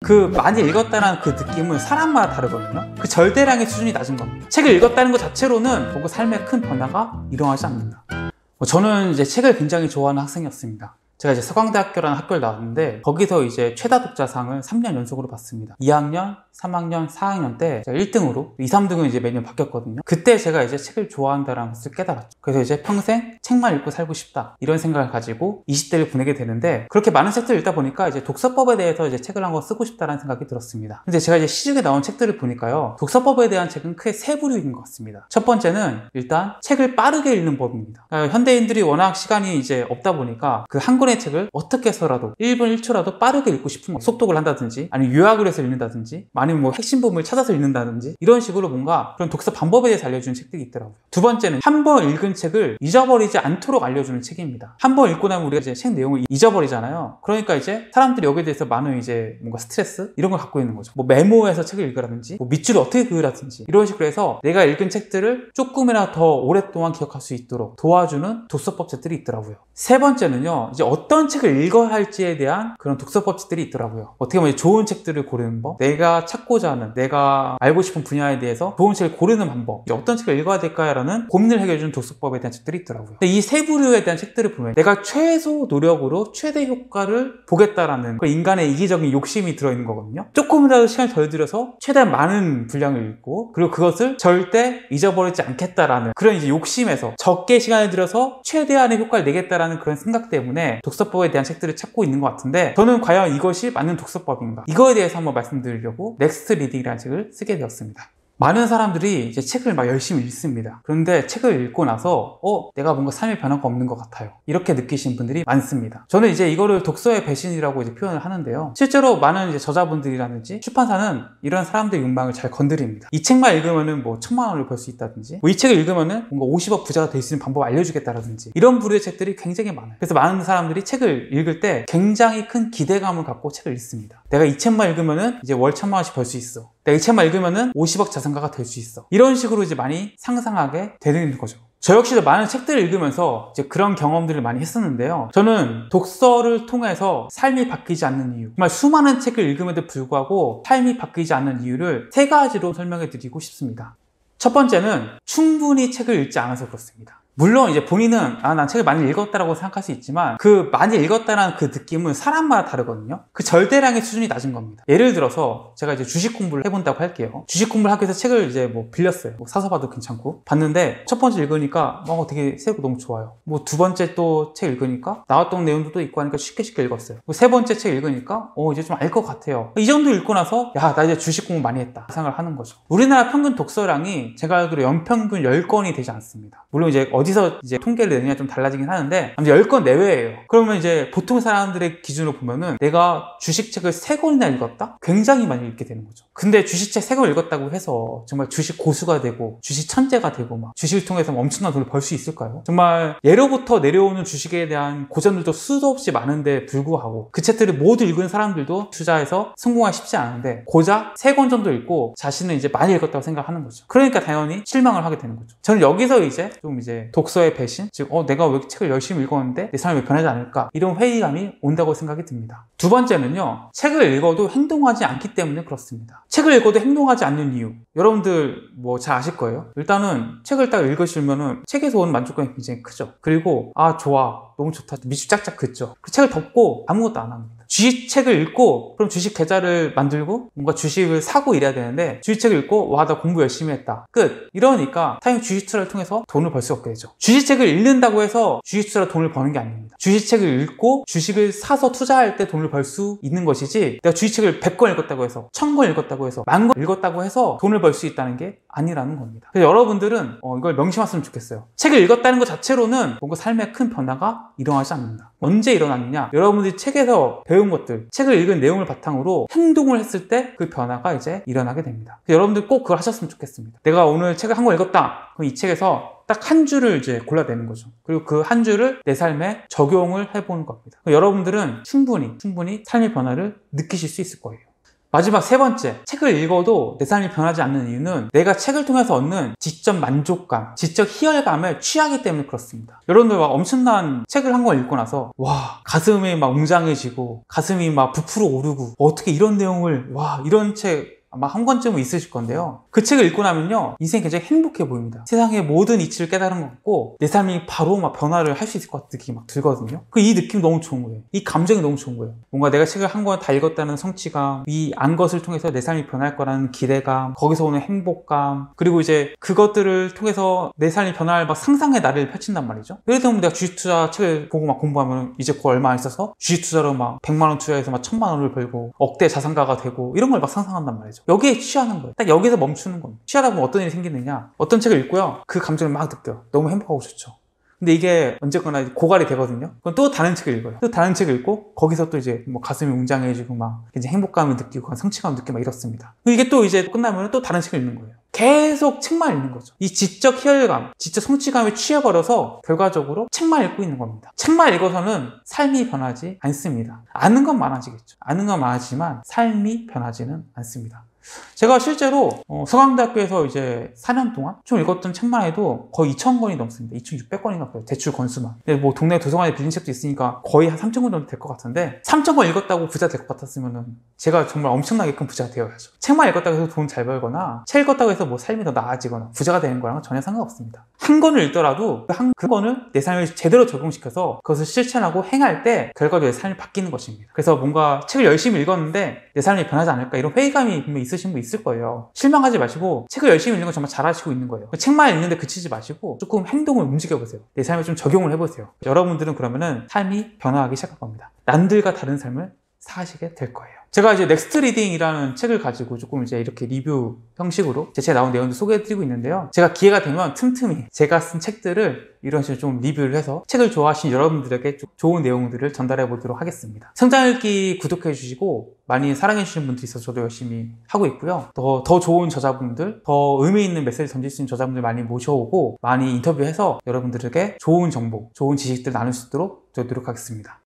그 많이 읽었다는 그 느낌은 사람마다 다르거든요. 그 절대량의 수준이 낮은 겁니다. 책을 읽었다는 것 자체로는 뭔가 삶에 큰 변화가 일어나지 않는다. 저는 이제 책을 굉장히 좋아하는 학생이었습니다. 제가 이제 서강대학교라는 학교를 나왔는데 거기서 이제 최다 독자상을 3년 연속으로 받습니다. 2학년, 3학년, 4학년 때 제가 1등으로 2, 3등은 이제 매년 바뀌었거든요. 그때 제가 이제 책을 좋아한다는 것을 깨달았죠. 그래서 이제 평생 책만 읽고 살고 싶다 이런 생각을 가지고 20대를 보내게 되는데 그렇게 많은 책들을 읽다 보니까 이제 독서법에 대해서 이제 책을 한 권 쓰고 싶다는 생각이 들었습니다. 근데 제가 이제 시중에 나온 책들을 보니까요, 독서법에 대한 책은 크게 세 부류인 것 같습니다. 첫 번째는 일단 책을 빠르게 읽는 법입니다. 그러니까 현대인들이 워낙 시간이 이제 없다 보니까 그 한 권의 책을 어떻게 해서라도 1분 1초라도 빠르게 읽고 싶은 거예요. 속독을 한다든지 아니면 요약을 해서 읽는다든지 아니면 뭐 핵심 부분을 찾아서 읽는다든지 이런 식으로 뭔가 그런 독서 방법에 대해서 알려주는 책들이 있더라고요. 두 번째는 한 번 읽은 책을 잊어버리지 않도록 알려주는 책입니다. 한 번 읽고 나면 우리가 이제 책 내용을 잊어버리잖아요. 그러니까 이제 사람들이 여기에 대해서 많은 이제 뭔가 스트레스 이런 걸 갖고 있는 거죠. 뭐 메모해서 책을 읽으라든지 뭐 밑줄을 어떻게 그으라든지 이런 식으로 해서 내가 읽은 책들을 조금이나 더 오랫동안 기억할 수 있도록 도와주는 독서법 책들이 있더라고요. 세 번째는요, 이제 어떤 책을 읽어야 할지에 대한 그런 독서법 책들이 있더라고요. 어떻게 보면 좋은 책들을 고르는 법, 내가 찾고자 하는, 내가 알고 싶은 분야에 대해서 좋은 책을 고르는 방법, 어떤 책을 읽어야 될까라는 고민을 해결해주는 독서법에 대한 책들이 있더라고요. 이 세 부류에 대한 책들을 보면 내가 최소 노력으로 최대 효과를 보겠다라는 그 인간의 이기적인 욕심이 들어있는 거거든요. 조금이라도 시간을 덜 들여서 최대한 많은 분량을 읽고 그리고 그것을 절대 잊어버리지 않겠다라는 그런 이제 욕심에서 적게 시간을 들여서 최대한의 효과를 내겠다라는 그런 생각 때문에 독서법에 대한 책들을 찾고 있는 것 같은데, 저는 과연 이것이 맞는 독서법인가? 이거에 대해서 한번 말씀드리려고 넥스트 리딩이라는 책을 쓰게 되었습니다. 많은 사람들이 이제 책을 막 열심히 읽습니다. 그런데 책을 읽고 나서 내가 뭔가 삶의 변화가 없는 것 같아요, 이렇게 느끼시는 분들이 많습니다. 저는 이제 이거를 독서의 배신이라고 이제 표현을 하는데요, 실제로 많은 이제 저자분들이라든지 출판사는 이런 사람들의 욕망을 잘 건드립니다. 이 책만 읽으면은 뭐 1000만 원을 벌 수 있다든지, 이 책을 읽으면은 뭔가 50억 부자가 될 수 있는 방법을 알려주겠다라든지 이런 부류의 책들이 굉장히 많아요. 그래서 많은 사람들이 책을 읽을 때 굉장히 큰 기대감을 갖고 책을 읽습니다. 내가 이 책만 읽으면은 이제 월 1000만 원씩 벌 수 있어, 내가 이 책만 읽으면은 50억 자산가가 될 수 있어, 이런 식으로 이제 많이 상상하게 되는 거죠. 저 역시도 많은 책들을 읽으면서 이제 그런 경험들을 많이 했었는데요, 저는 독서를 통해서 삶이 바뀌지 않는 이유, 정말 수많은 책을 읽음에도 불구하고 삶이 바뀌지 않는 이유를 세 가지로 설명해 드리고 싶습니다. 첫 번째는 충분히 책을 읽지 않아서 그렇습니다. 물론 이제 본인은 난 책을 많이 읽었다라고 생각할 수 있지만 그 많이 읽었다는 그 느낌은 사람마다 다르거든요. 그 절대량의 수준이 낮은 겁니다. 예를 들어서 제가 이제 주식 공부를 해본다고 할게요. 주식 공부를 하기 위해서 책을 이제 뭐 빌렸어요. 뭐 사서 봐도 괜찮고 봤는데 첫 번째 읽으니까 되게 새롭고 너무 좋아요. 뭐 두 번째 또 책 읽으니까 나왔던 내용도 또 있고 하니까 쉽게 읽었어요. 세 번째 책 읽으니까 이제 좀 알 것 같아요. 이 정도 읽고 나서 나 이제 주식 공부 많이 했다 생각을 하는 거죠. 우리나라 평균 독서량이 제가 알기로 연평균 10권이 되지 않습니다. 물론 이제 어디서 이제 통계를 내느냐 좀 달라지긴 하는데 10권 내외예요. 그러면 이제 보통 사람들의 기준으로 보면은 내가 주식책을 3권이나 읽었다? 굉장히 많이 읽게 되는 거죠. 근데 주식책 3권 읽었다고 해서 정말 주식 고수가 되고 주식 천재가 되고 막 주식을 통해서 엄청난 돈을 벌 수 있을까요? 정말 예로부터 내려오는 주식에 대한 고전들도 수도 없이 많은데 불구하고 그 책들을 모두 읽은 사람들도 투자해서 성공하기 쉽지 않은데 고작 3권 정도 읽고 자신은 이제 많이 읽었다고 생각하는 거죠. 그러니까 당연히 실망을 하게 되는 거죠. 저는 여기서 이제 좀 이제 독서의 배신, 즉 내가 왜 책을 열심히 읽었는데 내 삶이 변하지 않을까, 이런 회의감이 온다고 생각이 듭니다. 두 번째는요, 책을 읽어도 행동하지 않기 때문에 그렇습니다. 책을 읽어도 행동하지 않는 이유, 여러분들 뭐 잘 아실 거예요. 일단은 책을 딱 읽으시면은 책에서 오는 만족감이 굉장히 크죠. 그리고 좋아, 너무 좋다, 미주 짝짝 긋죠. 그 책을 덮고 아무것도 안 합니다. 주식책을 읽고 그럼 주식 계좌를 만들고 뭔가 주식을 사고 이래야 되는데, 주식책을 읽고 나 공부 열심히 했다, 끝. 이러니까 당연히 주식 투자를 통해서 돈을 벌 수 없게 되죠. 주식책을 읽는다고 해서 주식 투자로 돈을 버는 게 아닙니다. 주식책을 읽고 주식을 사서 투자할 때 돈을 벌 수 있는 것이지, 내가 주식책을 100권 읽었다고 해서 1000권 읽었다고 해서 10,000권 읽었다고 해서 돈을 벌 수 있다는 게 아니라는 겁니다. 그래서 여러분들은 이걸 명심하셨으면 좋겠어요. 책을 읽었다는 것 자체로는 뭔가 삶에 큰 변화가 일어나지 않는다. 언제 일어나느냐, 여러분들이 책에서 배운 것들, 책을 읽은 내용을 바탕으로 행동을 했을 때 그 변화가 이제 일어나게 됩니다. 여러분들 꼭 그걸 하셨으면 좋겠습니다. 내가 오늘 책을 한 권 읽었다, 그럼 이 책에서 딱 한 줄을 이제 골라내는 거죠. 그리고 그 한 줄을 내 삶에 적용을 해보는 겁니다. 여러분들은 충분히 삶의 변화를 느끼실 수 있을 거예요. 마지막 세 번째, 책을 읽어도 내 삶이 변하지 않는 이유는 내가 책을 통해서 얻는 지적 만족감, 지적 희열감을 취하기 때문에 그렇습니다. 여러분들 막 엄청난 책을 한 권 읽고 나서 와, 가슴이 막 웅장해지고 가슴이 막 부풀어 오르고 어떻게 이런 내용을, 와, 이런 책 아마 한 권쯤은 있으실 건데요. 그 책을 읽고 나면요, 인생이 굉장히 행복해 보입니다. 세상의 모든 이치를 깨달은 것 같고 내 삶이 바로 막 변화를 할 수 있을 것 같은 느낌이 막 들거든요. 이 느낌이 너무 좋은 거예요. 이 감정이 너무 좋은 거예요. 뭔가 내가 책을 한 권 다 읽었다는 성취감, 이 안 것을 통해서 내 삶이 변할 거라는 기대감, 거기서 오는 행복감, 그리고 이제 그것들을 통해서 내 삶이 변할 막 상상의 나래를 펼친단 말이죠. 예를 들면 내가 주식투자 책을 보고 막 공부하면 이제 그거 얼마 안 있어서 주식투자로 막 100만 원 투자해서 막 1000만 원을 벌고 억대 자산가가 되고 이런 걸 막 상상한단 말이죠. 여기에 취하는 거예요. 딱 여기서 멈추는 겁니다. 취하다 보면 어떤 일이 생기느냐, 어떤 책을 읽고요, 그 감정을 막 느껴요. 너무 행복하고 좋죠. 근데 이게 언제거나 고갈이 되거든요. 그럼 또 다른 책을 읽어요. 또 다른 책을 읽고 거기서 또 이제 뭐 가슴이 웅장해지고 막 이제 행복감을 느끼고 성취감을 느끼고 막 이렇습니다. 이게 또 이제 끝나면 또 다른 책을 읽는 거예요. 계속 책만 읽는 거죠. 이 지적 희열감, 지적 성취감에 취해버려서 결과적으로 책만 읽고 있는 겁니다. 책만 읽어서는 삶이 변하지 않습니다. 아는 건 많아지겠죠. 아는 건 많아지만 삶이 변하지는 않습니다. 제가 실제로 서강대학교에서 이제 4년 동안 좀 읽었던 책만 해도 거의 2,000권이 넘습니다. 2,600권인가 그래요. 대출 권수만. 근데 뭐 동네 도서관에 빌린 책도 있으니까 거의 한 3,000권 정도 될 것 같은데, 3,000권 읽었다고 부자 될 것 같았으면은 제가 정말 엄청나게 큰 부자가 되어야죠. 책만 읽었다고 해서 돈 잘 벌거나 책 읽었다고 해서 뭐 삶이 더 나아지거나 부자가 되는 거랑은 전혀 상관없습니다. 한 권을 읽더라도 그 권을 내 삶에 제대로 적용시켜서 그것을 실천하고 행할 때 결과적으로 내 삶이 바뀌는 것입니다. 그래서 뭔가 책을 열심히 읽었는데 내 삶이 변하지 않을까, 이런 회의감이 분명히 있으신 분 있을 거예요. 실망하지 마시고 책을 열심히 읽는 건 정말 잘하시고 있는 거예요. 책만 읽는데 그치지 마시고 조금 행동을 움직여보세요. 내 삶에 좀 적용을 해보세요. 여러분들은 그러면은 삶이 변화하기 시작할 겁니다. 남들과 다른 삶을 사시게 될 거예요. 제가 이제 넥스트 리딩이라는 책을 가지고 조금 이제 이렇게 리뷰 형식으로 제 책에 나온 내용도 소개해드리고 있는데요. 제가 기회가 되면 틈틈이 제가 쓴 책들을 이런 식으로 좀 리뷰를 해서 책을 좋아하시는 여러분들에게 좀 좋은 내용들을 전달해 보도록 하겠습니다. 성장읽기 구독해 주시고 많이 사랑해 주시는 분들이 있어서 저도 열심히 하고 있고요. 더 좋은 저자분들, 더 의미 있는 메시지를 던질 수 있는 저자분들 많이 모셔오고 많이 인터뷰해서 여러분들에게 좋은 정보, 좋은 지식들 나눌 수 있도록 저 노력하겠습니다.